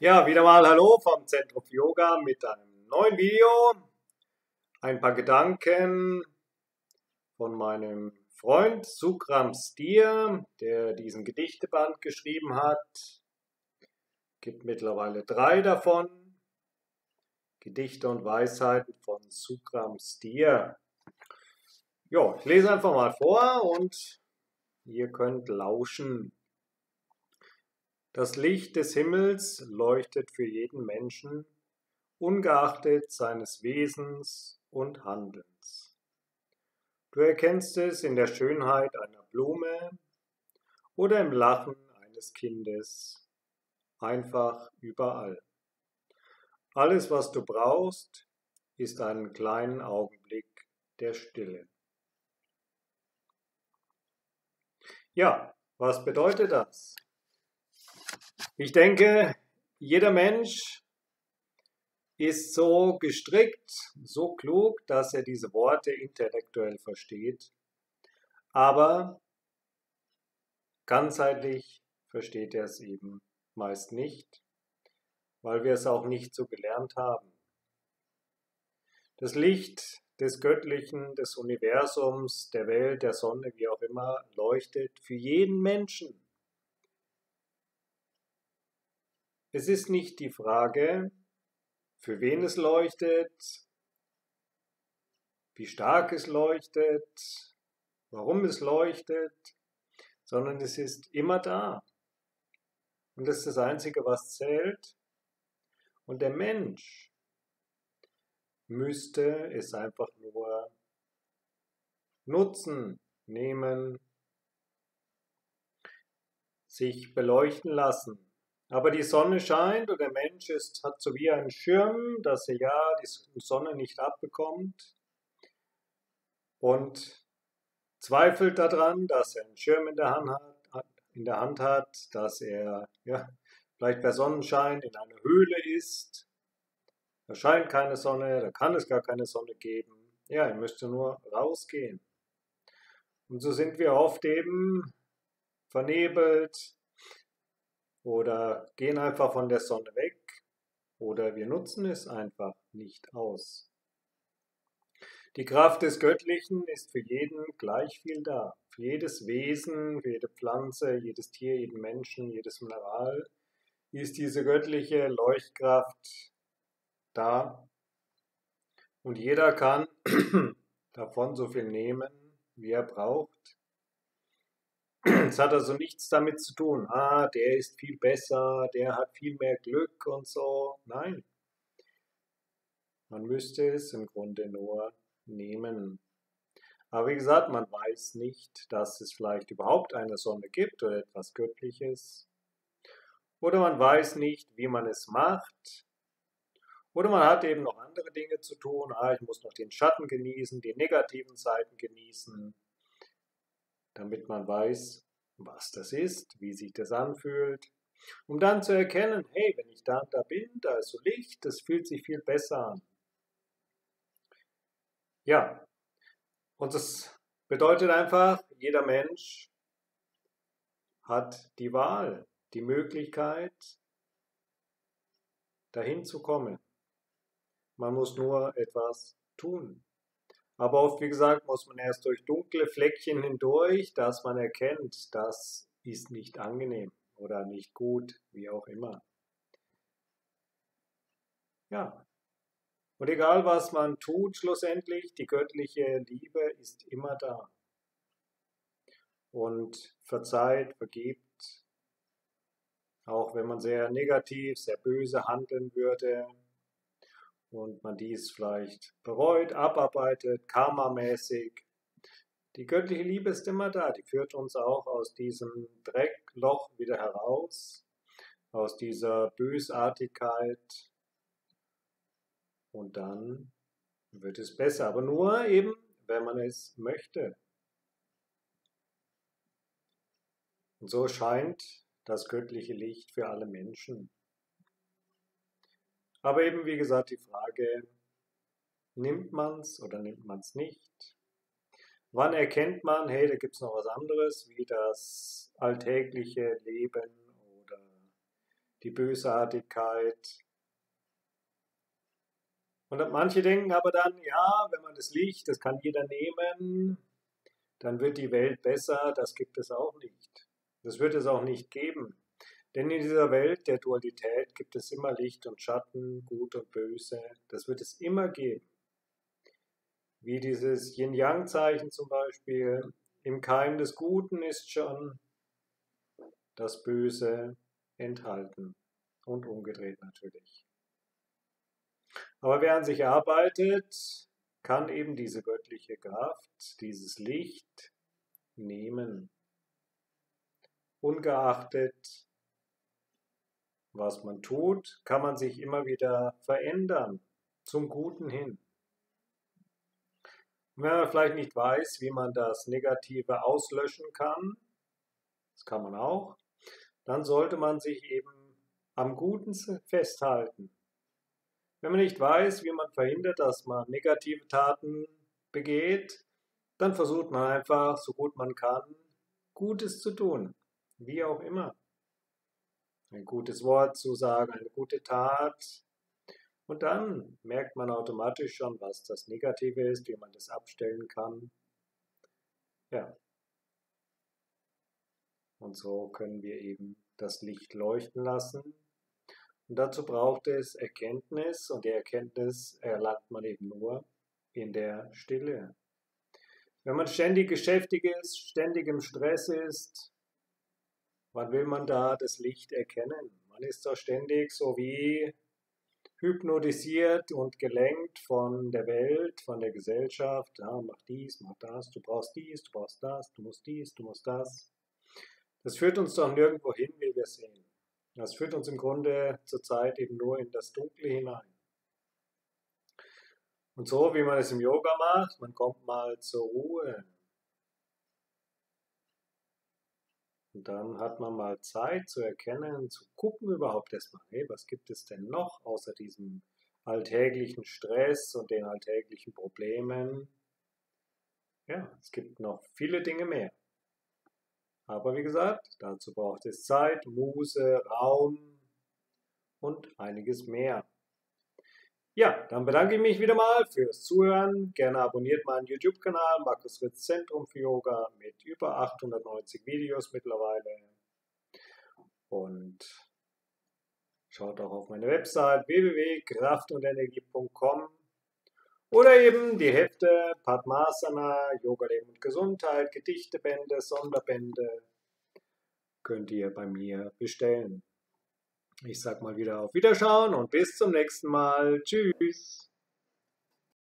Ja, wieder mal Hallo vom Zentrum für Yoga mit einem neuen Video. Ein paar Gedanken von meinem Freund Sukram Stier, der diesen Gedichteband geschrieben hat. Gibt mittlerweile 3 davon. Gedichte und Weisheiten von Sukram Stier. Ja, ich lese einfach mal vor und ihr könnt lauschen. Das Licht des Himmels leuchtet für jeden Menschen, ungeachtet seines Wesens und Handelns. Du erkennst es in der Schönheit einer Blume oder im Lachen eines Kindes, einfach überall. Alles, was du brauchst, ist einen kleinen Augenblick der Stille. Ja, was bedeutet das? Ich denke, jeder Mensch ist so gestrickt, so klug, dass er diese Worte intellektuell versteht, aber ganzheitlich versteht er es eben meist nicht, weil wir es auch nicht so gelernt haben. Das Licht des Göttlichen, des Universums, der Welt, der Sonne, wie auch immer, leuchtet für jeden Menschen. Es ist nicht die Frage, für wen es leuchtet, wie stark es leuchtet, warum es leuchtet, sondern es ist immer da. Und das ist das Einzige, was zählt. Und der Mensch müsste es einfach nur nutzen, nehmen, sich beleuchten lassen. Aber die Sonne scheint und der Mensch hat so wie einen Schirm, dass er ja die Sonne nicht abbekommt und zweifelt daran, dass er einen Schirm in der Hand hat, dass er vielleicht bei Sonnenschein in einer Höhle ist. Da scheint keine Sonne, da kann es gar keine Sonne geben. Ja, er müsste nur rausgehen. Und so sind wir oft eben vernebelt oder gehen einfach von der Sonne weg oder wir nutzen es einfach nicht aus. Die Kraft des Göttlichen ist für jeden gleich viel da. Für jedes Wesen, für jede Pflanze, jedes Tier, jeden Menschen, jedes Mineral ist diese göttliche Leuchtkraft da. Und jeder kann davon so viel nehmen, wie er braucht. Es hat also nichts damit zu tun, der ist viel besser, der hat viel mehr Glück und so. Nein, man müsste es im Grunde nur nehmen. Aber wie gesagt, man weiß nicht, dass es vielleicht überhaupt eine Sonne gibt oder etwas Göttliches. Oder man weiß nicht, wie man es macht. Oder man hat eben noch andere Dinge zu tun. Ich muss noch den Schatten genießen, die negativen Seiten genießen, damit man weiß, was das ist, wie sich das anfühlt. Um dann zu erkennen, hey, wenn ich da und da bin, da ist so Licht, das fühlt sich viel besser an. Ja, und das bedeutet einfach, jeder Mensch hat die Wahl, die Möglichkeit, dahin zu kommen. Man muss nur etwas tun. Aber oft, wie gesagt, muss man erst durch dunkle Fleckchen hindurch, dass man erkennt, das ist nicht angenehm oder nicht gut, wie auch immer. Ja, und egal was man tut, schlussendlich, die göttliche Liebe ist immer da. Und verzeiht, vergibt, auch wenn man sehr negativ, sehr böse handeln würde und man dies vielleicht bereut, abarbeitet, karmamäßig. Die göttliche Liebe ist immer da, die führt uns auch aus diesem Dreckloch wieder heraus, aus dieser Bösartigkeit und dann wird es besser, aber nur eben, wenn man es möchte. Und so scheint das göttliche Licht für alle Menschen. Aber eben, wie gesagt, die Frage, nimmt man es oder nimmt man es nicht? Wann erkennt man, hey, da gibt es noch was anderes, wie das alltägliche Leben oder die Bösartigkeit. Und manche denken aber dann, ja, wenn man das Licht, das kann jeder nehmen, dann wird die Welt besser. Das gibt es auch nicht. Das wird es auch nicht geben. Denn in dieser Welt der Dualität gibt es immer Licht und Schatten, Gut und Böse. Das wird es immer geben. Wie dieses Yin-Yang-Zeichen zum Beispiel. Im Keim des Guten ist schon das Böse enthalten. Und umgedreht natürlich. Aber wer an sich arbeitet, kann eben diese göttliche Kraft, dieses Licht nehmen. Ungeachtet, was man tut, kann man sich immer wieder verändern, zum Guten hin. Und wenn man vielleicht nicht weiß, wie man das Negative auslöschen kann, das kann man auch, dann sollte man sich eben am Guten festhalten. Wenn man nicht weiß, wie man verhindert, dass man negative Taten begeht, dann versucht man einfach, so gut man kann, Gutes zu tun, wie auch immer. Ein gutes Wort zu sagen, eine gute Tat. Und dann merkt man automatisch schon, was das Negative ist, wie man das abstellen kann. Ja. Und so können wir eben das Licht leuchten lassen. Und dazu braucht es Erkenntnis, und die Erkenntnis erlangt man eben nur in der Stille. Wenn man ständig beschäftigt ist, ständig im Stress ist, wann will man da das Licht erkennen? Man ist doch ständig so wie hypnotisiert und gelenkt von der Welt, von der Gesellschaft. Ja, mach dies, mach das, du brauchst dies, du brauchst das, du musst dies, du musst das. Das führt uns doch nirgendwo hin, wie wir sehen. Das führt uns im Grunde zurzeit eben nur in das Dunkle hinein. Und so wie man es im Yoga macht, man kommt mal zur Ruhe. Und dann hat man mal Zeit zu erkennen, zu gucken überhaupt erstmal, hey, was gibt es denn noch außer diesem alltäglichen Stress und den alltäglichen Problemen? Ja, es gibt noch viele Dinge mehr. Aber wie gesagt, dazu braucht es Zeit, Muße, Raum und einiges mehr. Ja, dann bedanke ich mich wieder mal fürs Zuhören. Gerne abonniert meinen YouTube-Kanal Markus Ritz Zentrum für Yoga mit über 890 Videos mittlerweile. Und schaut auch auf meine Website www.kraftundenergie.com oder eben die Hefte Padmasana, Yoga, Leben und Gesundheit, Gedichtebände, Sonderbände könnt ihr bei mir bestellen. Ich sag mal wieder auf Wiederschauen und bis zum nächsten Mal. Tschüss.